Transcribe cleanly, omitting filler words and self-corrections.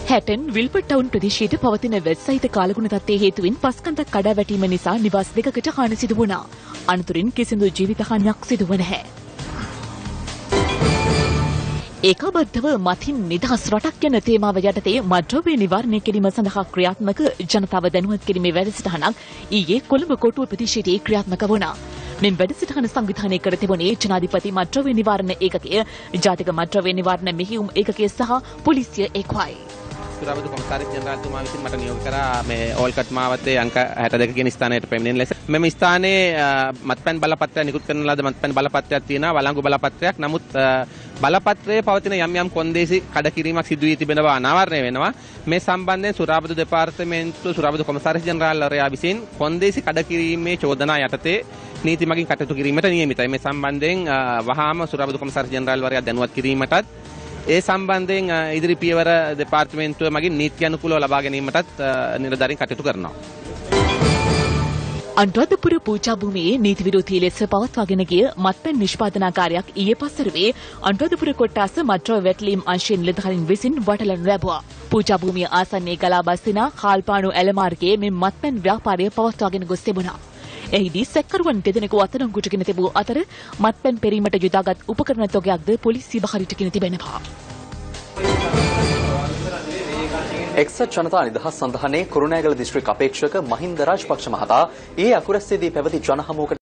Hatton විල්පට් town ප්‍රදේශයේ පවතින website කාලගුණ තත්ත්වයේ හේතුවෙන් පස්කන්දක් කඩා වැටීම නිසා නිවාස දෙකකට හානි සිදු වුණා. අනතුරින් කිසිදු ජීවිත හානියක් සිදු වුණේ නැහැ. ඒකාබද්ධව මතින් නිදහස් රටක් යන තේමාව යටතේ මද්‍රව්‍ය නිවාරණය කිරීම සඳහා ක්‍රියාත්මක ජනතාව දැනුවත් කිරීමේ වැඩසටහනක් ඊයේ කොළඹ කොටුව ප්‍රදේශයේ ක්‍රියාත්මක වුණා. මෙම වැඩසටහන සංවිධානය කර තිබුණේ ජනාධිපති මද්‍රව්‍ය නිවාරණ ඒකකය, ජාතික මද්‍රව්‍ය නිවාරණ මෙහෙයුම් ඒකකය සහ පොලිසිය එක්වයි. සුරාබදු කොමසාරිස් ජනරාල්තුමා විසින් මට නියෝග කරා මේ ඕල්කට් මාවතේ අංක 62 කියන ස්ථානයට පැමිණෙන ලෙස. මෙම ස්ථානයේ මත්පැන් බලපත්‍රය නිකුත් කරන ලද මත්පැන් බලපත්‍රයක් තියෙනවා, වළංගු බලපත්‍රයක්. නමුත් බලපත්‍රයේ පවතින යම් යම් කොන්දේසි කඩකිරීමක් සිදු වී තිබෙනවා, අනාවරණය වෙනවා. මේ සම්බන්ධයෙන් සුරාබදු දෙපාර්තමේන්තුව සුරාබදු කොමසාරිස් ජනරාල්වරයා විසින් කොන්දේසි කඩකිරීමේ චෝදනා යටතේ නීති මගින් කටයුතු කිරීමට නියමිතයි. මේ සම්බන්ධයෙන් වහාම සුරාබදු කොමසාරිස් ජනරාල්වරයා දැනුවත් කිරීමටත් ඒ සම්බන්ධයෙන් ඉදිරි පියවර දෙපාර්තමේන්තුව මගින් නීති අනුකූලව ලබා ගැනීමටත් නිලධාරීන් කටයුතු කරනවා. අනුරාධපුර පූජා භූමියේ නීති විරෝධී ලෙස පවත්වාගෙන ගිය මත්පැන් නිෂ්පාදනාකාරයක් ඊයේ පස්වරුවේ අනුරාධපුර කොට්ටාස මද්‍රව්‍ය වැටලීම් අංශයෙන් නිලධාරීන් විසින් වටලනු ලැබුවා. පූජා භූමිය ආසන්නයේ ගලා බස්සිනා කාල්පාණු ඇල මාර්ගයේ මේ මත්පැන් ව්‍යාපාරය පවත්වාගෙන ගොස් තිබුණා. එහිදී සැකකරුවන් දෙදෙනෙකු අත්අඩංගුවටගෙන තිබූ අතර මත්පැන් පෙරීමට යොදාගත් උපකරණ තොගයක්ද පොලිසිය බහරිටගෙන තිබෙනවා. එක්සත් ජනතා නිදහස් සන්ධානයේ කුරුණෑගල දිස්ත්‍රික් අපේක්ෂක මහින්ද රාජපක්ෂ මහතා ඊයේ අකුරැස්සේදී පැවති ජනහමුවකට